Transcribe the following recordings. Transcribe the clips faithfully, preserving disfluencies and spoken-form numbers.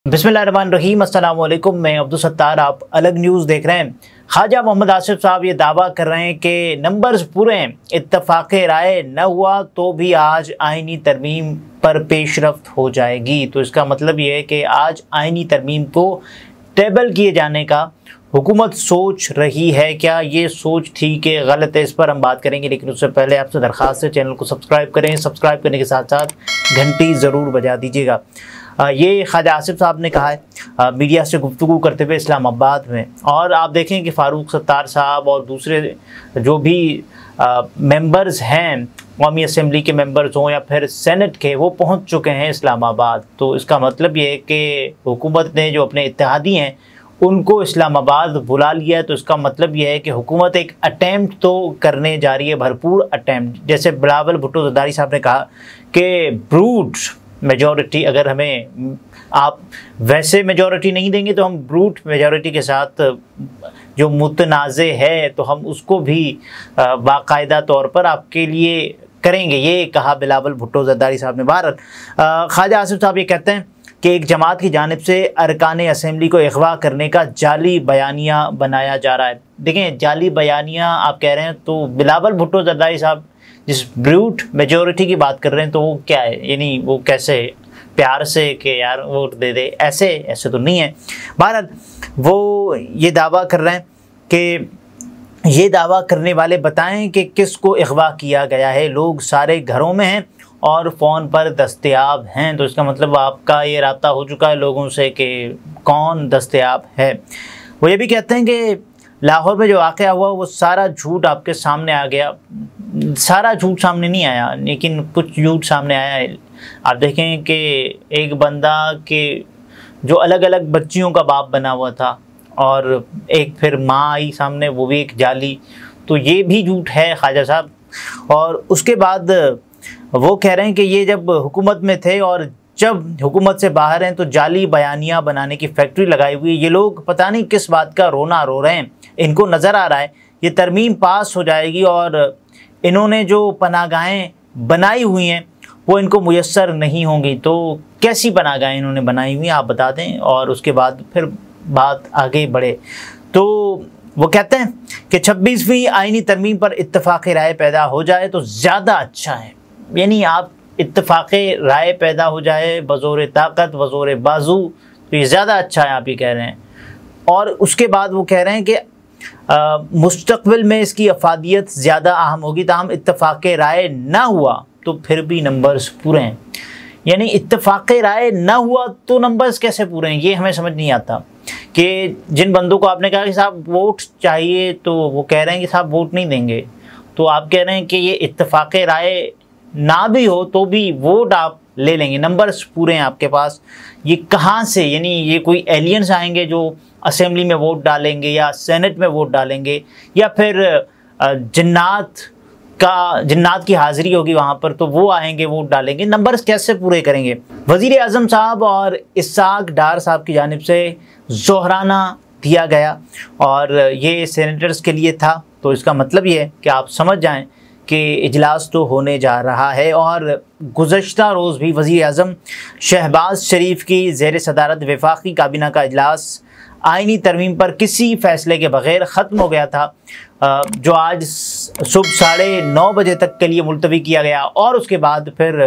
बिस्मिल्लाहिर्रहमानिर्रहीम, अस्सलाम वालेकुम। मैं अब्दुल सत्तार, आप अलग न्यूज़ देख रहे हैं। ख्वाजा मोहम्मद आसिफ साहब ये दावा कर रहे हैं कि नंबर्स पूरे हैं, इत्तफाक़ राय न हुआ तो भी आज आइनी तरमीम पर पेशरफ्त हो जाएगी। तो इसका मतलब ये है कि आज आइनी तरमीम को टेबल किए जाने का हुकूमत सोच रही है। क्या ये सोच ठीक है, गलत है, इस पर हम बात करेंगे। लेकिन उससे पहले आपसे दरख्वास्त है, चैनल को सब्सक्राइब करें। सब्सक्राइब करने के साथ साथ घंटी ज़रूर बजा दीजिएगा। ये ख्वाजा आसिफ साहब ने कहा है आ, मीडिया से गुफ्तगू करते हुए इस्लामाबाद में। और आप देखें कि फ़ारूक सत्तार साहब और दूसरे जो भी मेंबर्स हैं, कौमी असम्बली के मेंबर्स हों या फिर सेनेट के, वो पहुंच चुके हैं इस्लामाबाद। तो इसका मतलब ये है कि हुकूमत ने जो अपने इत्तेहादी हैं उनको इस्लामाबाद बुला लिया है। तो इसका मतलब यह है कि हुकूमत एक अटैम्प्ट तो करने जा रही है, भरपूर अटैम्प्ट। जैसे बिलावल भुट्टो ज़रदारी साहब ने कहा कि ब्रूट मेजॉरिटी, अगर हमें आप वैसे मेजॉरिटी नहीं देंगे तो हम ब्रूट मेजॉरिटी के साथ जो मुतनाज़े है तो हम उसको भी बाकायदा तौर पर आपके लिए करेंगे, ये कहा बिलावल भुट्टो ज़रदारी साहब ने। भारत ख्वाजा आसिफ साहब ये कहते हैं कि एक जमात की जानिब से अरकान असम्बली को अगवा करने का जाली बयानिया बनाया जा रहा है। देखें, जाली बयानिया आप कह रहे हैं, तो बिलावल भुट्टो ज़रदारी साहब जिस ब्रूट मेजॉरिटी की बात कर रहे हैं तो वो क्या है, यानी वो कैसे प्यार से कि यार वोट दे दे, ऐसे ऐसे तो नहीं है। भारत वो ये दावा कर रहे हैं कि ये दावा करने वाले बताएं कि किसको अगवा किया गया है। लोग सारे घरों में हैं और फ़ोन पर दस्तयाब हैं। तो इसका मतलब आपका ये राब्ता हो चुका है लोगों से कि कौन दस्तयाब है। वो ये भी कहते हैं कि लाहौर में जो वाक़या हुआ वो सारा झूठ आपके सामने आ गया। सारा झूठ सामने नहीं आया, लेकिन कुछ झूठ सामने आया है। आप देखें कि एक बंदा के जो अलग अलग बच्चियों का बाप बना हुआ था और एक फिर माँ आई सामने, वो भी एक जाली। तो ये भी झूठ है ख्वाजा साहब। और उसके बाद वो कह रहे हैं कि ये जब हुकूमत में थे और जब हुकूमत से बाहर हैं तो जाली बयानिया बनाने की फैक्ट्री लगाई हुई है। ये लोग पता नहीं किस बात का रोना रो रहे हैं। इनको नज़र आ रहा है ये तरमीम पास हो जाएगी और इन्होंने जो पनागाहें बनाई हुई हैं वो इनको मुयस्सर नहीं होंगी। तो कैसी पनागाहें इन्होंने बनाई हुई आप बता दें और उसके बाद फिर बात आगे बढ़े। तो वो कहते हैं कि छब्बीसवीं आइनी तरमीम पर इत्तफाक़ राय पैदा हो जाए तो ज़्यादा अच्छा है। यानी आप इत्तफाक़ राय पैदा हो जाए बज़ोर ताकत बज़ोर बाजू, तो ये ज़्यादा अच्छा है, आप ये कह रहे हैं। और उसके बाद वो कह रहे हैं कि मुस्तक़बिल में इसकी अफादियत ज़्यादा अहम होगी। ताहम इत्तफाक़ राय ना हुआ तो फिर भी नंबर्स पूरे हैं। यानी इत्तफाक़ राय ना हुआ तो नंबर्स कैसे पूरे हैं, ये हमें समझ नहीं आता। कि जिन बंदों को आपने कहा कि साहब वोट चाहिए तो वो कह रहे हैं कि साहब वोट नहीं देंगे। तो आप कह रहे हैं कि ये इत्तफाक़ राय ना भी हो तो भी वोट आप ले लेंगे, नंबर्स पूरे हैं आपके पास। ये कहाँ से, यानी ये कोई एलियंस आएंगे जो असेंबली में वोट डालेंगे या सेनेट में वोट डालेंगे, या फिर जन्नात का जन्नात की हाज़िरी होगी वहाँ पर तो वो आएंगे वोट डालेंगे, नंबर्स कैसे पूरे करेंगे। वज़ीर आज़म साहब और इस्हाक डार साहब की जानिब से ज़ोहराना दिया गया और ये सेनेटर्स के लिए था। तो इसका मतलब ये है कि आप समझ जाएँ कि इजलास तो होने जा रहा है। और गुज़श्ता रोज़ भी वज़ीर आज़म शहबाज शरीफ की ज़ेर सदारत वफाकी काबीना का इजलास आइनी तरमीम पर किसी फ़ैसले के बग़ैर ख़त्म हो गया था, जो आज सुबह साढ़े नौ बजे तक के लिए मुलतवी किया गया और उसके बाद फिर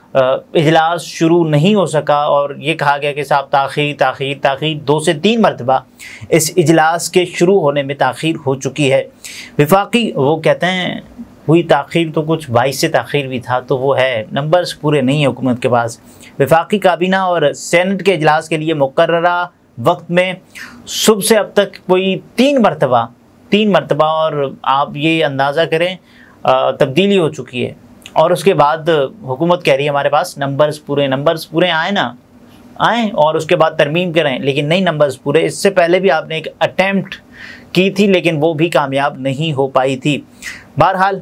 इजलास शुरू नहीं हो सका। और ये कहा गया कि साहब ताख़ीर ताख़ीर ताख़ीर दो से तीन मरतबा इस इजलास के शुरू होने में ताख़ीर हो चुकी है। वफाकी वो कहते हैं हुई ताख़ीर तो कुछ बाईस से ताख़ीर भी था, तो वो है, नंबर्स पूरे नहीं है हुकूमत के पास। वफाकी काबीना और सेनेट के इजलास के लिए मुकर्ररा वक्त में सुबह से अब तक कोई तीन मरतबा तीन मरतबा और आप ये अंदाज़ा करें तब्दीली हो चुकी है। और उसके बाद हुकूमत कह रही है हमारे पास नंबर्स पूरे, नंबर्स पूरे आए ना आएँ और उसके बाद तरमीम करें, लेकिन नहीं नंबर्स पूरे। इससे पहले भी आपने एक अटैम्प्ट की थी लेकिन वो भी कामयाब नहीं हो पाई थी। बहरहाल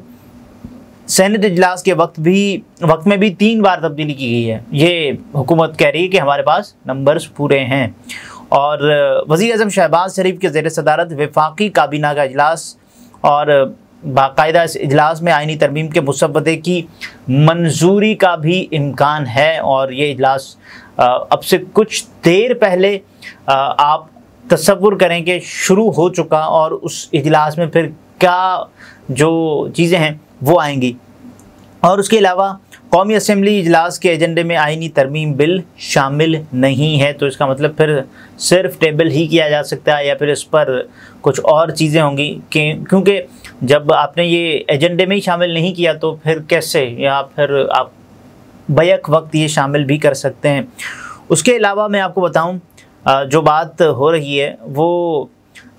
सेनेट इजलास के वक्त भी वक्त में भी तीन बार तब्दीली की गई है। ये हुकूमत कह रही है कि हमारे पास नंबर्स पूरे हैं। और वज़ीर आज़म शहबाज शरीफ के ज़ेर सदारत वफाकी काबीना का इजलास और बाकायदा इस इजलास में आइनी तरमीम के मुसव्वदे की मंजूरी का भी इम्कान है। और ये इजलास अब से कुछ देर पहले आप तसव्वुर करें कि शुरू हो चुका, और उस इजलास में फिर क्या जो चीज़ें हैं वो आएंगी। और उसके अलावा कौमी असम्बली इजलास के एजेंडे में आइनी तरमीम बिल शामिल नहीं है, तो इसका मतलब फिर सिर्फ टेबल ही किया जा सकता है या फिर इस पर कुछ और चीज़ें होंगी, क्योंकि जब आपने ये एजेंडे में ही शामिल नहीं किया तो फिर कैसे, या फिर आप बैक वक्त ये शामिल भी कर सकते हैं। उसके अलावा मैं आपको बताऊं, जो बात हो रही है वो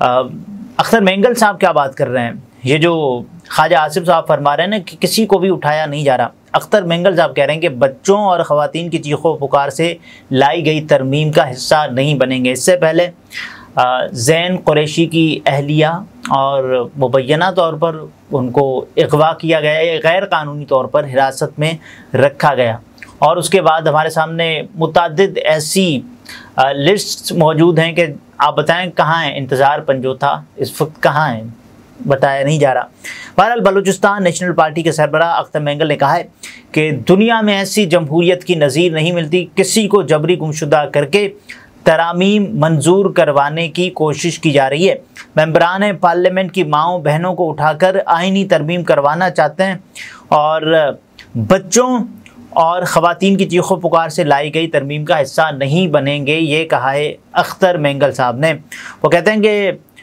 अख्तर मेंगल साहब क्या बात कर रहे हैं। ये जो ख्वाजा आसिफ साहब फरमा रहे हैं ना कि किसी को भी उठाया नहीं जा रहा, अख्तर मेंगल साहब कह रहे हैं कि बच्चों और ख़वातीन की चीखों पुकार से लाई गई तरमीम का हिस्सा नहीं बनेंगे। इससे पहले ज़ैन कुरैशी की अहलिया और मुबैना तौर पर उनको अगवा किया गया, गैर कानूनी तौर पर हिरासत में रखा गया, और उसके बाद हमारे सामने मुतअद्दिद ऐसी लिस्ट मौजूद हैं कि आप बताएं कहाँ है इंतज़ार पंजोथा, इस वक्त कहाँ है, बताया नहीं जा रहा। बहरहाल बलूचिस्तान नेशनल पार्टी के सरबराह अख्तर मेंगल ने कहा है कि दुनिया में ऐसी जमहूरियत की नज़ीर नहीं मिलती, किसी को जबरी गुमशुदा करके तरामीम मंजूर करवाने की कोशिश की जा रही है। मेंबरान पार्लियामेंट की माओं बहनों को उठाकर आइनी तरमीम करवाना चाहते हैं, और बच्चों और ख़वातीन की चीखों पुकार से लाई गई तरमीम का हिस्सा नहीं बनेंगे, ये कहा है अख्तर मेंगल साहब ने। वो कहते हैं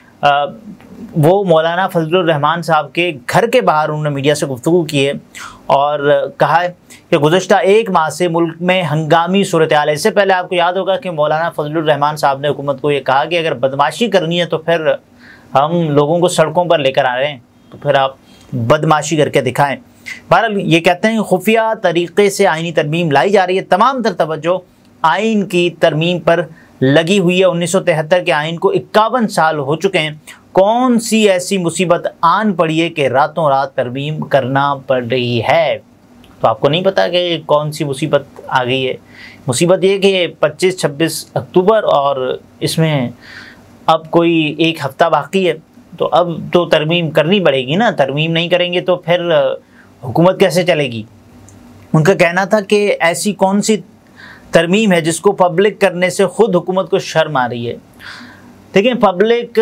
कि वो मौलाना फजलुर रहमान साहब के घर के बाहर उन्होंने मीडिया से गुफ्तगू की है और कहा है कि गुज़श्ता एक माह से मुल्क में हंगामी सूरत हाल है। इससे पहले आपको याद होगा कि मौलाना फजलुर रहमान साहब ने हुकूमत को ये कहा कि अगर बदमाशी करनी है तो फिर हम लोगों को सड़कों पर लेकर आ रहे हैं, तो फिर आप बदमाशी करके दिखाएं। बहरहाल ये कहते हैं खुफिया तरीक़े से आइनी तरमीम लाई जा रही है, तमाम तर तवज्जो आइन की तरमीम पर लगी हुई है। उन्नीस सौ तिहत्तर के आइन को इक्यावन साल हो चुके हैं, कौन सी ऐसी मुसीबत आन पड़ी है कि रातों रात तरमीम करना पड़ रही है। तो आपको नहीं पता कि कौन सी मुसीबत आ गई है। मुसीबत ये कि पच्चीस छब्बीस अक्टूबर और इसमें अब कोई एक हफ़्ता बाकी है, तो अब तो तरमीम करनी पड़ेगी ना। तरमीम नहीं करेंगे तो फिर हुकूमत कैसे चलेगी। उनका कहना था कि ऐसी कौन सी तरमीम है जिसको पब्लिक करने से ख़ुद हुकूमत को शर्म आ रही है। देखिए, पब्लिक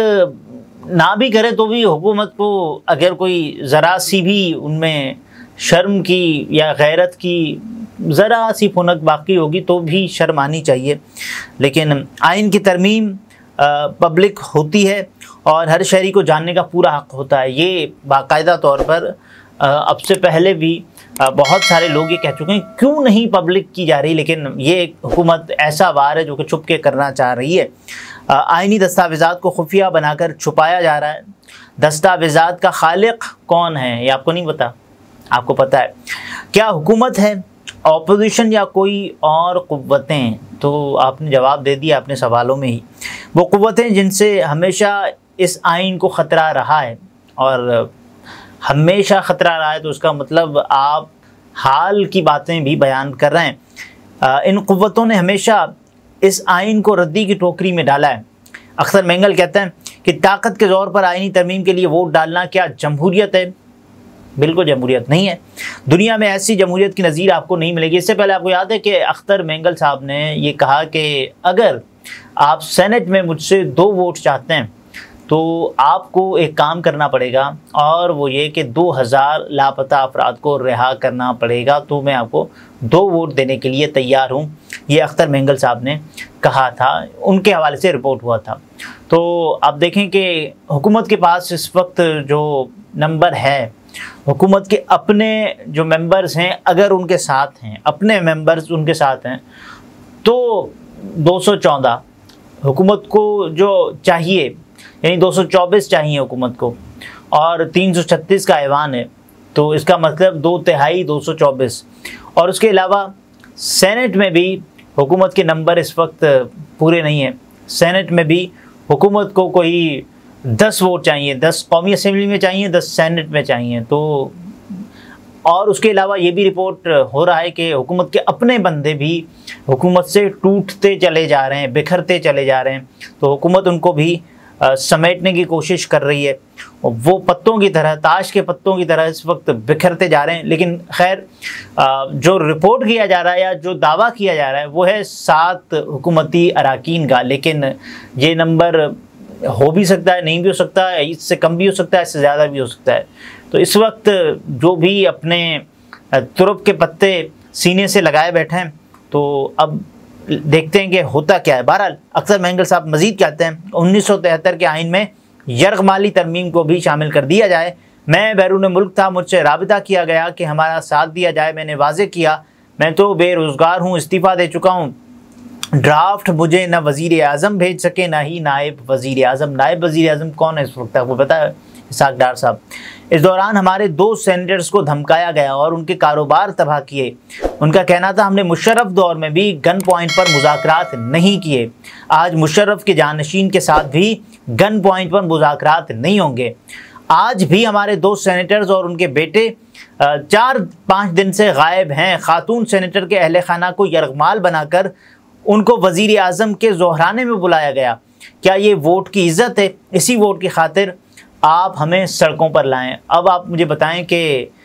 ना भी करे तो भी हुकूमत को अगर कोई ज़रा सी भी उनमें शर्म की या गैरत की ज़रा सी फुनक बाकी होगी तो भी शर्म आनी चाहिए। लेकिन आइन की तरमीम पब्लिक होती है और हर शहरी को जानने का पूरा हक़ होता है। ये बाकायदा तौर पर अब से पहले भी बहुत सारे लोग ये कह चुके हैं क्यों नहीं पब्लिक की जा रही, लेकिन ये हुकूमत ऐसा वार है जो कि छुप के करना चाह रही है। आइनी दस्तावेज़ात को खुफिया बनाकर छुपाया जा रहा है। दस्तावेज़ात का खालिक कौन है ये आपको नहीं पता। आपको पता है क्या हुकूमत है, ऑपोजिशन या कोई और क़ुव्वतें? तो आपने जवाब दे दिया अपने सवालों में ही। वो क़ुव्वतें जिनसे हमेशा इस आइन को ख़तरा रहा है, और हमेशा ख़तरा रहा है तो उसका मतलब आप हाल की बातें भी बयान कर रहे हैं। इन क़ुव्वतों ने हमेशा इस आइन को रद्दी की टोकरी में डाला है। अख्तर मेंगल कहते हैं कि ताकत के ज़ोर पर आइनी तरमीम के लिए वोट डालना क्या जमहूरियत है? बिल्कुल जमहूरियत नहीं है। दुनिया में ऐसी जमहूरियत की नज़ीर आपको नहीं मिलेगी। इससे पहले आपको याद है कि अख्तर मेंगल साहब ने ये कहा कि अगर आप सेनेट में मुझसे दो वोट चाहते हैं तो आपको एक काम करना पड़ेगा, और वो ये कि दो हज़ार लापता अफराद को रिहा करना पड़ेगा, तो मैं आपको दो वोट देने के लिए तैयार हूँ। ये अख्तर मेंगल साहब ने कहा था, उनके हवाले से रिपोर्ट हुआ था। तो आप देखें कि हुकूमत के पास इस वक्त जो नंबर है, हुकूमत के अपने जो मेंबर्स हैं अगर उनके साथ हैं, अपने मेंबर्स उनके साथ हैं, तो दो सौ चौदह हुकूमत को जो चाहिए, यानी दो सौ चौबीस चाहिए हुकूमत को, और तीन सौ छत्तीस का ऐवान है, तो इसका मतलब दो तिहाई दो सौ चौबीस। और उसके अलावा सेनेट में भी हुकूमत के नंबर इस वक्त पूरे नहीं हैं। सेनेट में भी हुकूमत को कोई दस वोट चाहिए, दस कौमी असम्बली में चाहिए, दस सेनेट में चाहिए। तो और उसके अलावा ये भी रिपोर्ट हो रहा है कि हुकूमत के अपने बंदे भी हुकूमत से टूटते चले जा रहे हैं, बिखरते चले जा रहे हैं। तो हुकूमत उनको भी समेटने की कोशिश कर रही है। वो पत्तों की तरह, ताश के पत्तों की तरह इस वक्त बिखरते जा रहे हैं। लेकिन खैर जो रिपोर्ट किया जा रहा है या जो दावा किया जा रहा है वो है सात हुकूमती अराकीन का, लेकिन ये नंबर हो भी सकता है, नहीं भी हो सकता है, इससे कम भी हो सकता है, इससे ज़्यादा भी हो सकता है। तो इस वक्त जो भी अपने तुरुप के पत्ते सीने से लगाए बैठे हैं, तो अब देखते हैं कि होता क्या है। बहरहाल अख्तर मेंगल साहब मजीद कहते हैं उन्नीस सौ तिहत्तर के आइन में यरगमाली तरमीम को भी शामिल कर दिया जाए। मैं बैरून मुल्क था, मुझसे राबिता किया गया कि हमारा साथ दिया जाए। मैंने वाजे किया मैं तो बेरोज़गार हूँ, इस्तीफ़ा दे चुका हूँ। ड्राफ्ट मुझे न वज़ीर आज़म भेज सके ना ही नायब वज़ीर आज़म। नायब वज़ीर आज़म कौन है इस वक्त, आपको पता है? इसाक डार साहब। इस दौरान हमारे दो सेनेटर्स को धमकाया गया और उनके कारोबार तबाह किए। उनका कहना था हमने मुशर्रफ दौर में भी गन पॉइंट पर मुज़ाकरात नहीं किए। आज मुशर्रफ के जानशीन के साथ भी गन पॉइंट पर मुज़ाकरात नहीं होंगे। आज भी हमारे दो सेनेटर्स और उनके बेटे चार पाँच दिन से गायब हैं। खातून सेनेटर के अहले खाना को यरगमाल बनाकर उनको वज़ीर आज़म के ज़ोहराने में बुलाया गया। क्या ये वोट की इज़्ज़त है? इसी वोट की खातिर आप हमें सड़कों पर लाएं। अब आप मुझे बताएं कि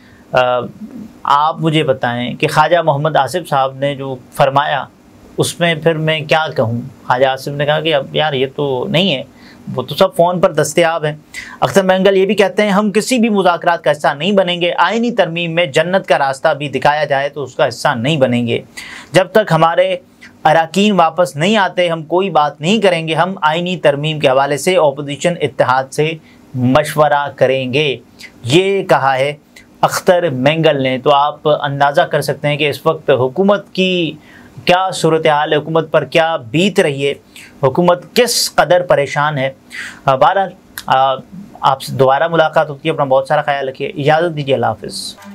आप मुझे बताएं कि ख्वाजा मोहम्मद आसिफ साहब ने जो फरमाया उसमें फिर मैं क्या कहूँ। ख्वाजा आसिफ ने कहा कि अब यार ये तो नहीं है, वो तो सब फ़ोन पर दस्तयाब हैं। अख्तर मेंगल ये भी कहते हैं हम किसी भी मुज़ाकरात का हिस्सा नहीं बनेंगे। आइनी तरमीम में जन्नत का रास्ता भी दिखाया जाए तो उसका हिस्सा नहीं बनेंगे। जब तक हमारे अराकीन वापस नहीं आते हम कोई बात नहीं करेंगे। हम आइनी तरमीम के हवाले से अपोजिशन इत्तेहाद से मशवरा करेंगे, ये कहा है अख्तर मेंगल ने। तो आप अंदाज़ा कर सकते हैं कि इस वक्त हुकूमत की क्या सूरत हाल है, हुकूमत पर क्या बीत रही है, हुकूमत किस कदर परेशान है। बहरहाल आपसे दोबारा मुलाकात होती है। अपना बहुत सारा ख्याल रखिए। इजाज़त दीजिए। अल्लाह हाफ़िज़।